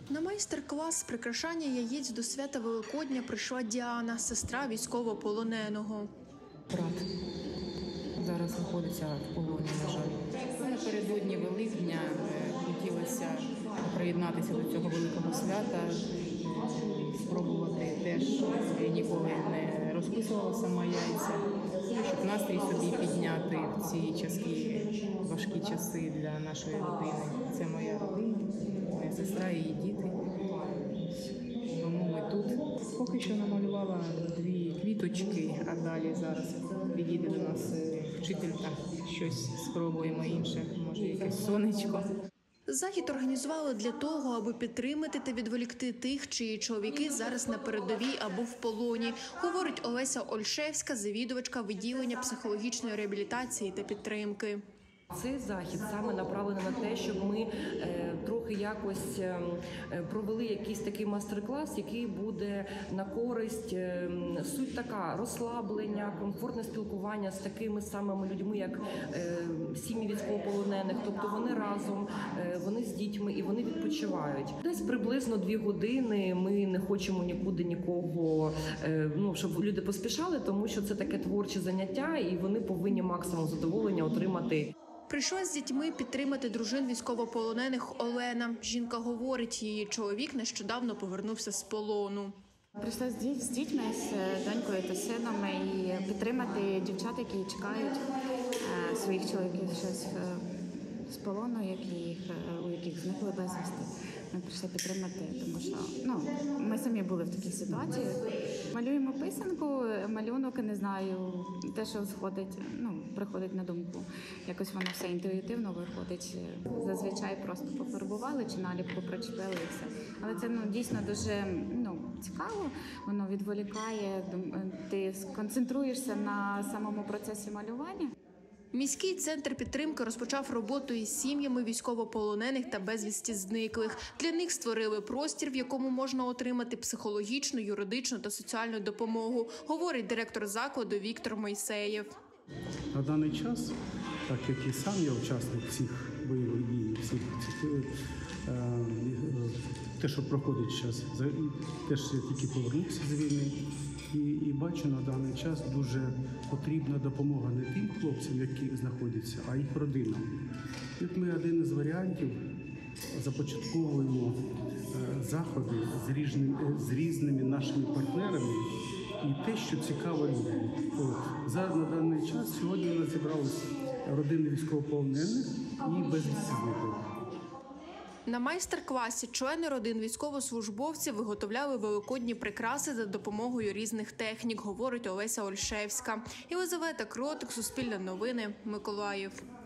На майстер-клас з прикрашання яєць до свята Великодня прийшла Діана, сестра військовополоненого. Брат зараз знаходиться в полоні, на жаль. Напередодні Великдня хотілося приєднатися до цього великого свята, спробувати теж, ніколи не розписувала сама яйця, щоб настрій собі підняти в ці важкі часи для нашої родини. Це моя родина, моя сестра і її діти. Тому ми тут. Поки що намалювала 2 квіточки, а далі зараз підійде до нас вчителька, щось спробуємо інше, може якесь сонечко. Захід організували для того, аби підтримати та відволікти тих, чиї чоловіки зараз на передовій або в полоні, говорить Олеся Ольшевська, завідувачка відділення психологічної реабілітації та підтримки. Цей захід саме направлений на те, щоб ми трохи якось провели якийсь такий майстер-клас, який буде на користь. Суть така: розслаблення, комфортне спілкування з такими самими людьми, як сім'ї військовополонених. Тобто вони разом, вони з дітьми і вони відпочивають. Десь приблизно 2 години. Ми не хочемо нікуди нікого, щоб люди поспішали, тому що це таке творче заняття, і вони повинні максимум задоволення отримати. Прийшла з дітьми підтримати дружин військовополонених Олена. Жінка говорить, її чоловік нещодавно повернувся з полону. Прийшла з дітьми, з донькою та сином і підтримати дівчат, які чекають своїх чоловіків щось з полону, у яких зникли безвісти. Ми прийшли підтримати, тому що ми самі були в такій ситуації. Малюємо писанку, малюнок, не знаю, те, що приходить на думку. Якось воно все інтуїтивно виходить. Зазвичай просто пофарбували чи наліпку причепили і все. Але це дійсно дуже цікаво, воно відволікає, ти сконцентруєшся на самому процесі малювання. Міський центр підтримки розпочав роботу із сім'ями військовополонених та безвісті зниклих. Для них створили простір, в якому можна отримати психологічну, юридичну та соціальну допомогу, говорить директор закладу Віктор Мойсеєв. На даний час, так як і сам я учасник всіх бойових дій, те, що проходить зараз, теж я тільки повернувся з війни. І бачу, на даний час дуже потрібна допомога не тим хлопцям, які знаходяться, а їх родинам. От ми один із варіантів започатковуємо заходи з різними нашими партнерами і те, що цікаво людям. На даний час сьогодні у нас зібралися родини військовополонених і безвісти зниклих. На майстер-класі члени родин військовослужбовців виготовляли великодні прикраси за допомогою різних технік, говорить Олеся Ольшевська. Єлизавета Кротик, Суспільне новини, Миколаїв.